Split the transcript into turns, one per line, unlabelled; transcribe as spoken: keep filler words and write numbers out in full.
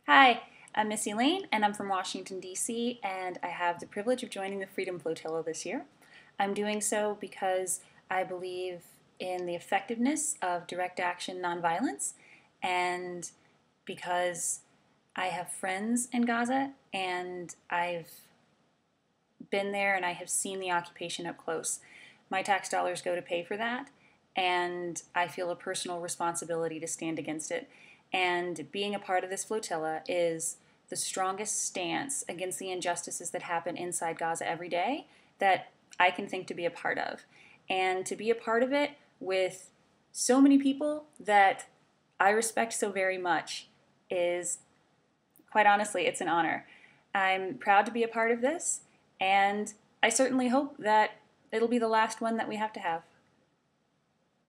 Hi, I'm Missy Lane, and I'm from Washington, D C, and I have the privilege of joining the Freedom Flotilla this year. I'm doing so because I believe in the effectiveness of direct action nonviolence, and because I have friends in Gaza, and I've been there and I have seen the occupation up close. My tax dollars go to pay for that, and I feel a personal responsibility to stand against it. And being a part of this flotilla is the strongest stance against the injustices that happen inside Gaza every day that I can think to be a part of. And to be a part of it with so many people that I respect so very much is, quite honestly, it's an honor. I'm proud to be a part of this, and I certainly hope that it'll be the last one that we have to have.